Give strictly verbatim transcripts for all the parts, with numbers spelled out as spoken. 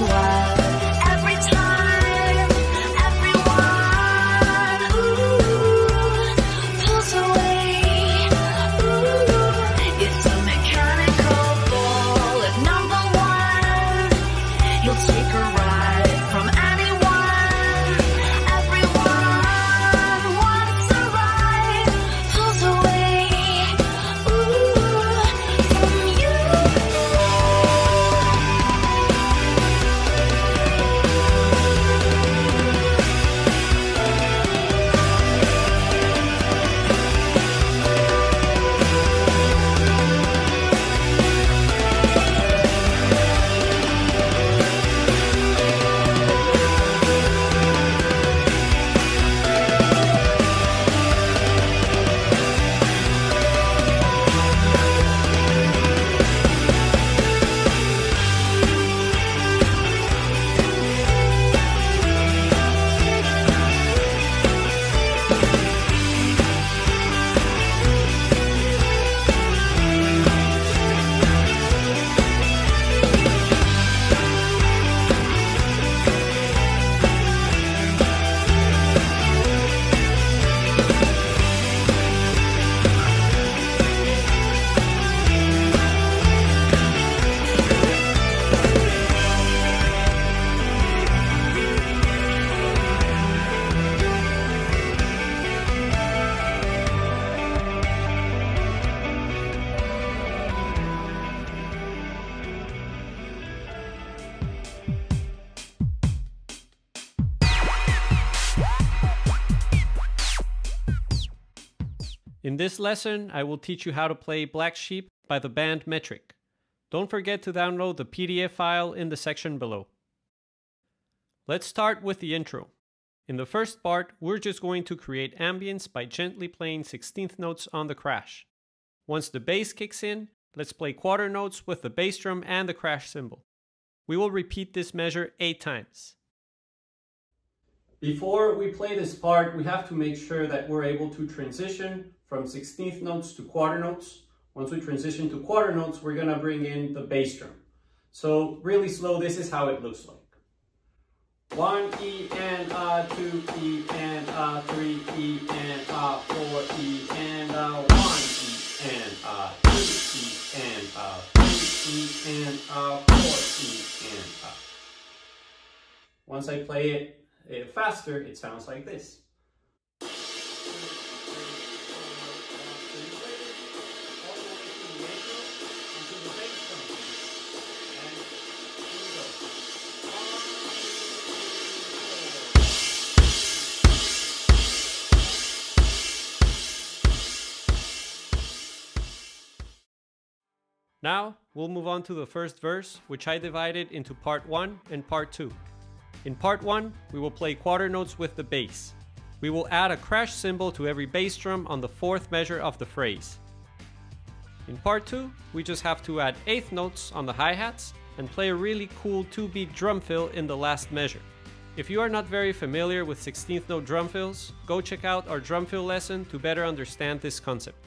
wild. Every time, everyone, ooh, pulls away. Ooh, it's a mechanical ball. If number one, you'll take a ride from anyone. Everyone wants a ride, pulls away. Ooh, from you. In this lesson, I will teach you how to play Black Sheep by the band Metric. Don't forget to download the P D F file in the section below. Let's start with the intro. In the first part, we're just going to create ambience by gently playing sixteenth notes on the crash. Once the bass kicks in, let's play quarter notes with the bass drum and the crash cymbal. We will repeat this measure eight times. Before we play this part, we have to make sure that we're able to transition from sixteenth notes to quarter notes. Once we transition to quarter notes, we're gonna bring in the bass drum. So really slow, this is how it looks like. One E and a, two E and a, three E and a, four E and a, one E and a, two E and a, three E and a, four E and a. Once I play it uh, faster, it sounds like this. Now, we'll move on to the first verse, which I divided into part one and part two. In part one, we will play quarter notes with the bass. We will add a crash cymbal to every bass drum on the fourth measure of the phrase. In part two, we just have to add eighth notes on the hi-hats and play a really cool two-beat drum fill in the last measure. If you are not very familiar with sixteenth note drum fills, go check out our drum fill lesson to better understand this concept.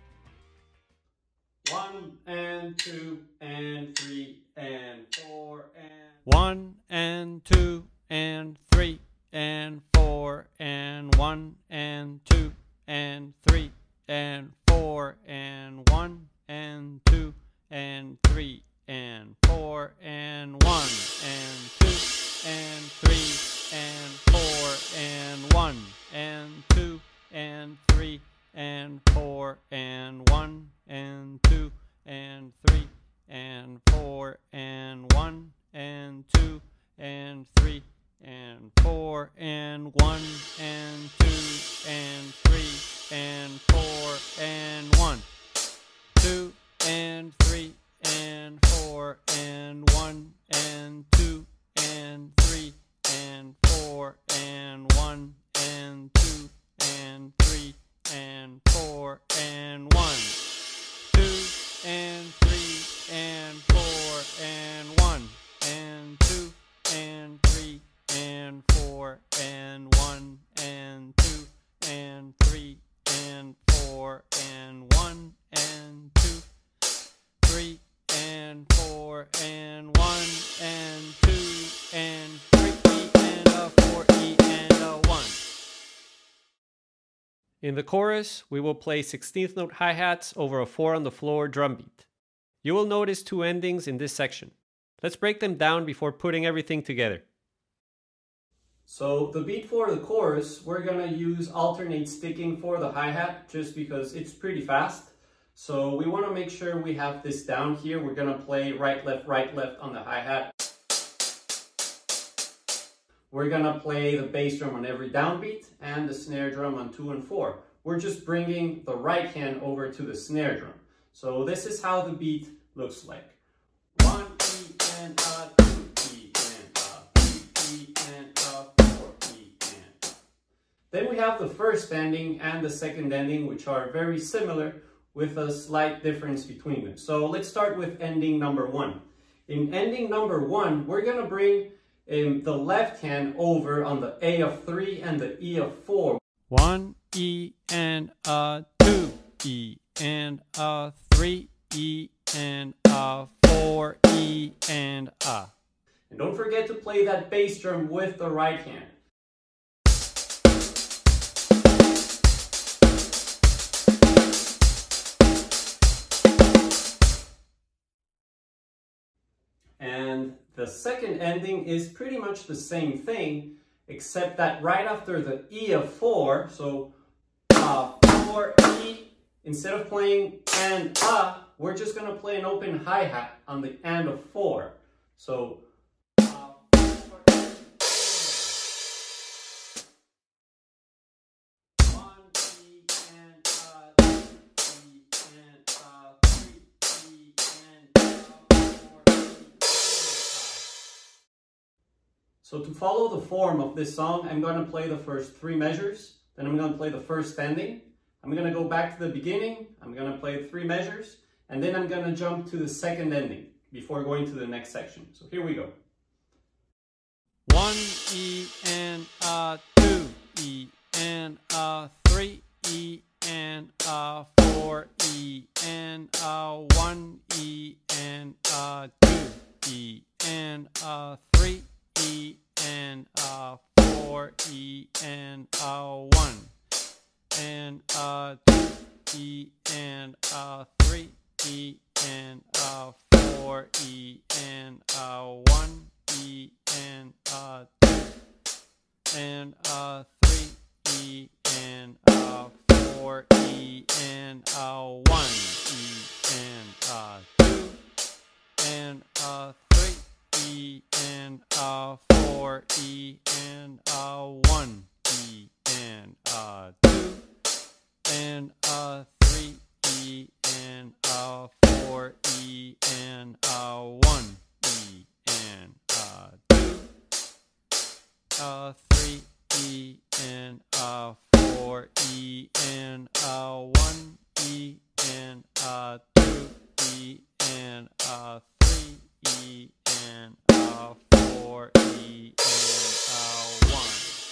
One and two and three and four and one and two and three and four and one and two and three and four and one and two and three and four and one and two and three and four and one and two and three and four and one and two and three and four and one and two and three and four and one and two and three and four and one, two and three and four and one and two and three and four and one and two and three and four and one, two and three and four and one and two and three and four and one and two and three and four and one and two, three and and four and one and two and three E and a four E and a one. In the chorus, we will play sixteenth note hi-hats over a four on the floor drum beat. You will notice two endings in this section. Let's break them down before putting everything together. So the beat for the chorus, we're gonna use alternate sticking for the hi-hat just because it's pretty fast. So we wanna make sure we have this down here. We're gonna play right, left, right, left on the hi-hat. We're gonna play the bass drum on every downbeat and the snare drum on two and four. We're just bringing the right hand over to the snare drum. So this is how the beat looks like. One E and a, two E and a, three E and a, four E and a. Then we have the first ending and the second ending, which are very similar with a slight difference between them. So let's start with ending number one. In ending number one, we're gonna bring Um, the left hand over on the A of three and the E of four. One E and a, two E and a, three E and a, four E and a. And don't forget to play that bass drum with the right hand. And the second ending is pretty much the same thing, except that right after the E of four, so uh, four E, instead of playing and a, we're just going to play an open hi-hat on the and of four. So uh, four, one E and a, two E and a, three E and a, four E. So to follow the form of this song, I'm going to play the first three measures, then I'm going to play the first ending, I'm going to go back to the beginning, I'm going to play three measures, and then I'm going to jump to the second ending before going to the next section. So here we go. One E and a, two E and a, three E and a, four E and a, one E and a, two E and a, three E and a, four E and a, one and a, two E and a, three E and a, four E and a, one E and a, two and a, three E and a, four E and a, one E and a, two and a, three E and a, four E and a, one E and a, two and a, three E and a, four E and a, one E and a, two, a, three E and a, four E and a, one E and a, two E and a, three E and a, four E and a, one.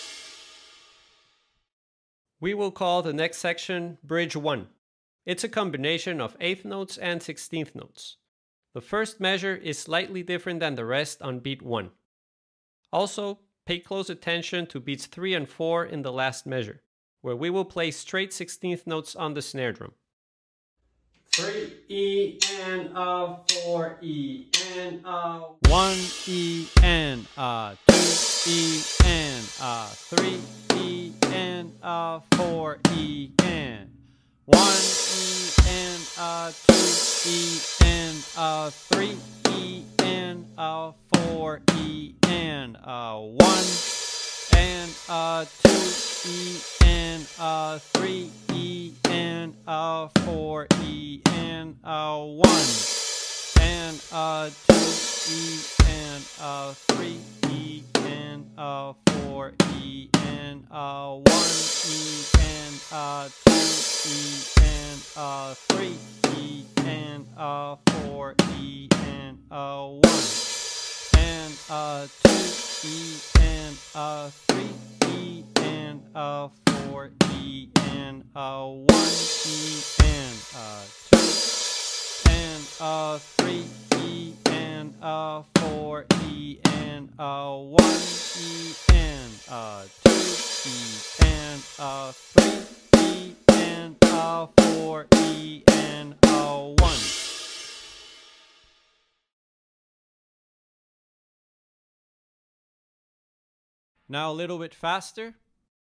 We will call the next section Bridge one. It's a combination of eighth notes and sixteenth notes. The first measure is slightly different than the rest on beat one. Also, pay close attention to beats three and four in the last measure, where we will play straight sixteenth notes on the snare drum. three E and a, four E and a, one E and a, two E and a, three E and a, four E and one E and a, two E and a, three E and a, four E and a, one and a, two E and a, three E and a, four E and a, one and a, two E and a, three E and a, four E and a, one E and a, two E and a, three E and a, four E and a, one and a, two E and a, three E and a, four E and a, one E and a, two and a three, E and a four, E and a one, E and a two, E and a three, E and a four, E and a one. Now a little bit faster.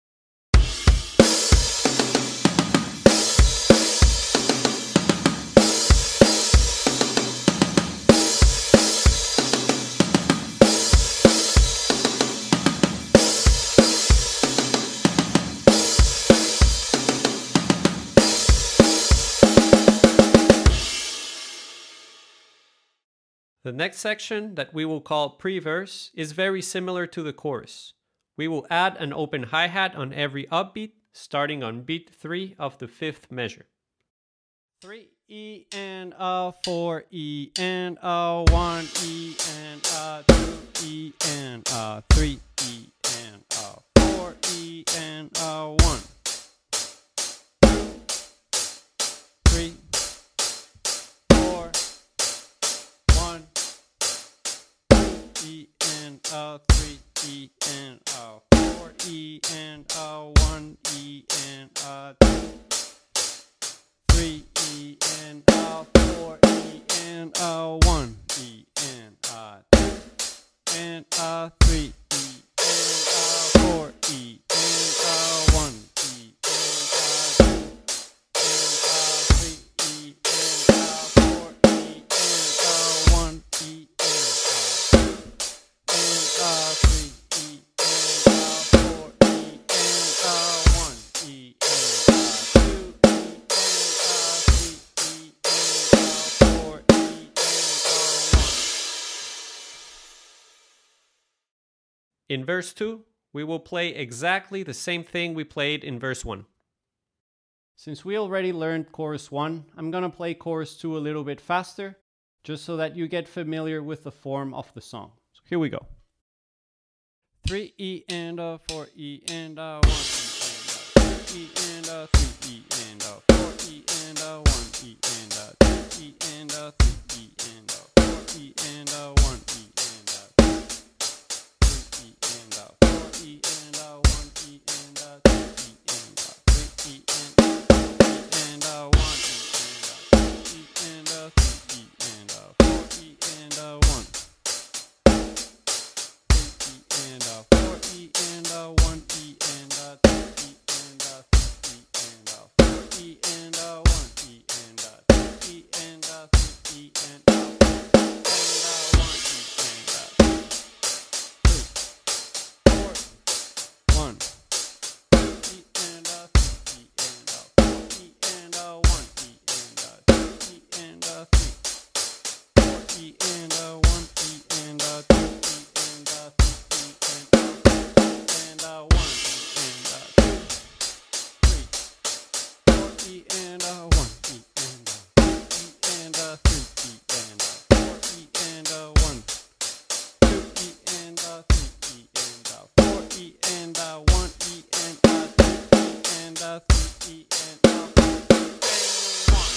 The next section, that we will call pre-verse, is very similar to the chorus. We will add an open hi-hat on every upbeat, starting on beat three of the fifth measure. three, E and a four, E and a one, E and a two, E and a three, E and a four, E and a one. Three, four, one, E and a three, E and a four, E and a one, E and a two, three, E and a four, E and a one, E and a two, and a three, E and a four, E and a one, E and a two, and a three, E and a four, E and a one, E and a two, and a three, E and a four, E and a one, E and a two, E and a three, E and a four, E and a one. In verse two, we will play exactly the same thing we played in verse one. Since we already learned chorus one, I'm gonna play chorus two a little bit faster, just so that you get familiar with the form of the song. So here we go. three, E and a four, E and a one, E and a three, E and a four, E and a one, E and a two, E and a three, E and a four, E and a one, E and a two, E and a four, E and a one, E and a two, E and a three, E and a two, E and a one, E and a two, E and a three, E and a four, E and a one. And a four, E and a one, E and a two, E and a three, E and a four, E and a one, E and a two, E and a three, E and a four, and a one, E and a two, four, one, E and a three, E and a four, E and a one, E and a two, E and a three, four, E and a one, E and a two, E and a three. And a one, E and a two, three, four, E and a one, E and a two, E and a three, E and a four, E and a one, two, E and a three, E and a four, E and a one, E and a two, E and a three, E and a four, and one.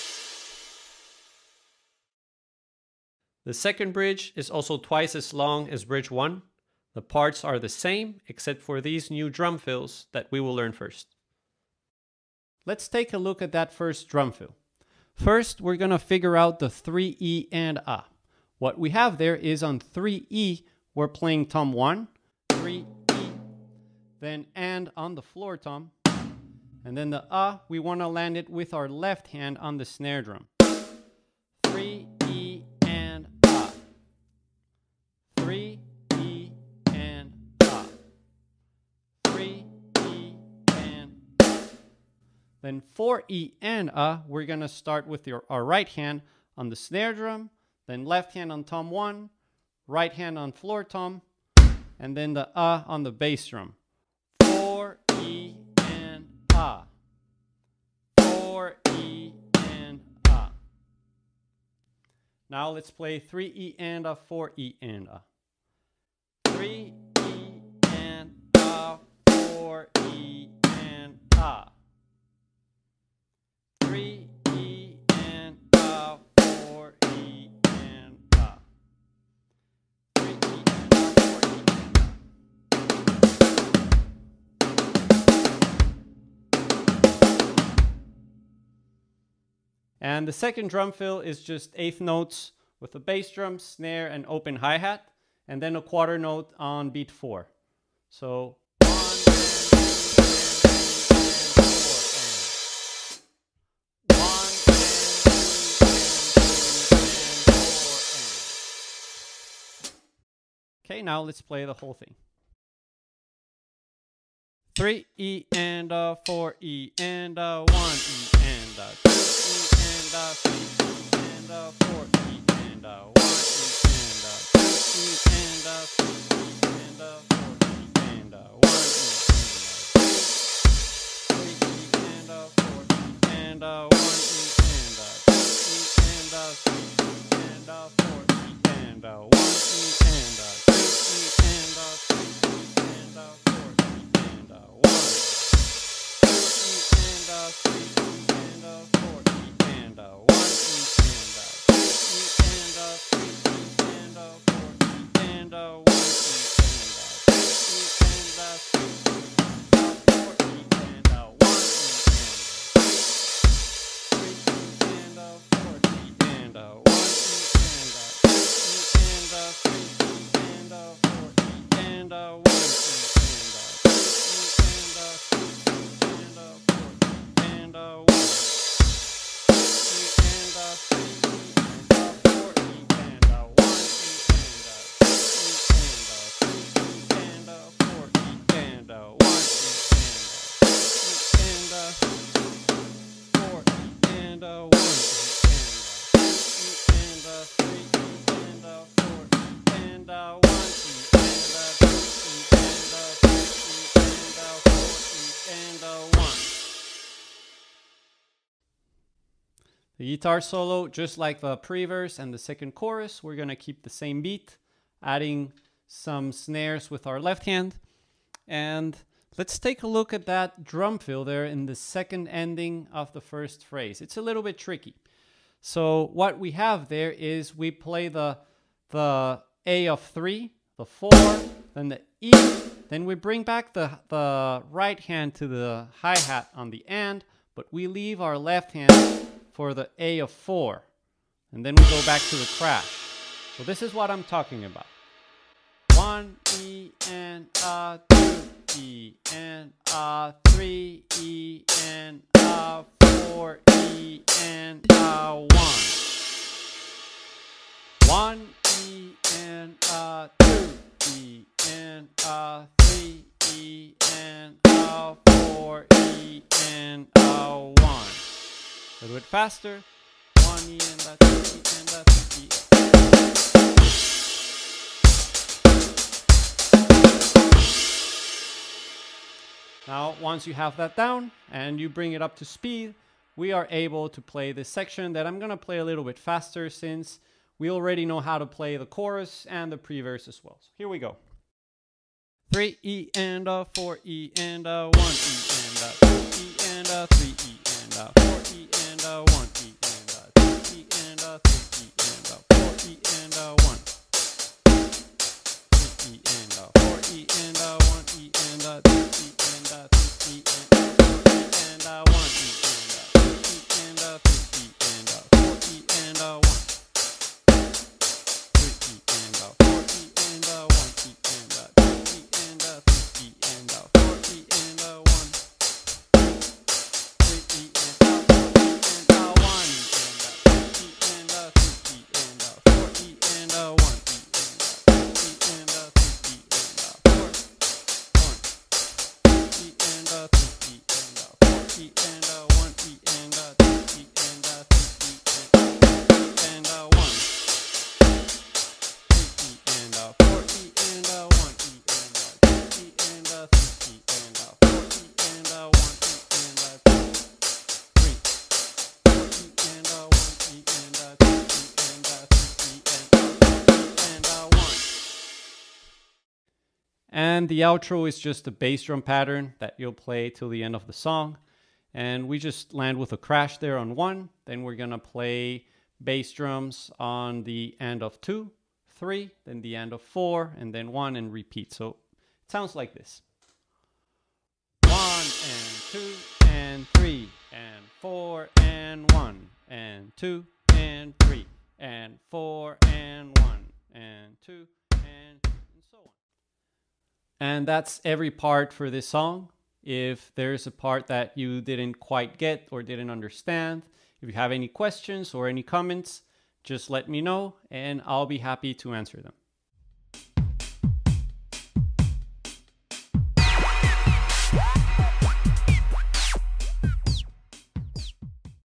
The second bridge is also twice as long as bridge one. The parts are the same, except for these new drum fills that we will learn first. Let's take a look at that first drum fill. First, we're going to figure out the three E and A. What we have there is on three E, we're playing tom one, three E, then and on the floor tom, and then the A, we want to land it with our left hand on the snare drum. three E and A. three Then four E and A, we're going to start with your, our right hand on the snare drum, then left hand on tom one, right hand on floor tom, and then the A on the bass drum. four E and A. four E and A. Now let's play three E and A, four E and A. three E and A, four E and A. three E and A, And the second drum fill is just eighth notes with a bass drum, snare, and open hi-hat, and then a quarter note on beat four. So one, and, and, and, and, four, and. One, and, and, and, and, four, and. Okay, now let's play the whole thing. Three E and a four E and a one E and a two E and a three E and a four E and a one E and a two E and a three E and a four E and a one E and a three E and a four E and a one E and a two E and a three E and a four E and a one E and a two E and a three E and a four E and a one, two E and a three E and a four E and a one E and a two E and a three E and a four E and a one E and a two E and a three E and a four E and a one E and a three E and a four E and a one E and a two E and a three E and a four E and a one E. The guitar solo, just like the pre-verse and the second chorus, we're going to keep the same beat, adding some snares with our left hand. And let's take a look at that drum fill there in the second ending of the first phrase. It's a little bit tricky. So what we have there is we play the, the A of three, the four, then the E, then we bring back the, the right hand to the hi-hat on the and, but we leave our left hand for the A of four, and then we go back to the crash. So this is what I'm talking about. One E and a two E and a three E and a four E and a one. One E and a two E and a three E and a four E and a one. A little bit faster. One E and a two E and a three E. Now, once you have that down and you bring it up to speed, we are able to play this section that I'm going to play a little bit faster since we already know how to play the chorus and the pre-verse as well. So here we go. Three E and a four E and a one E and a two E and a three E and a four E and a one E and a two E and a three E and a four E and a one. Two E and a four E and a one E and a two E and a three E and a four E and a one E and a two E and a three E and a four E and a one. Three E and a four E and a one E and a two E and a three E and a four E and a one. Three E and a four E and a one E and a two E and a three E and a four E and a one E and a two E and a three E and a four. One. Two E and a three E and a four E and a one E and a two E and a three E and a one. Three E and a four E and a one E and a two E and a three E and a four E and a one E and a two. Three. Four E and a one E and a two E and a three E and a four E and a one. And the outro is just a bass drum pattern that you'll play till the end of the song. And we just land with a crash there on one. Then we're going to play bass drums on the end of two, three, then the end of four, and then one, and repeat. So it sounds like this. One and two and three and four and one and two and three and four and one and two and, and so on. And that's every part for this song. If there's a part that you didn't quite get or didn't understand, if you have any questions or any comments, just let me know and I'll be happy to answer them.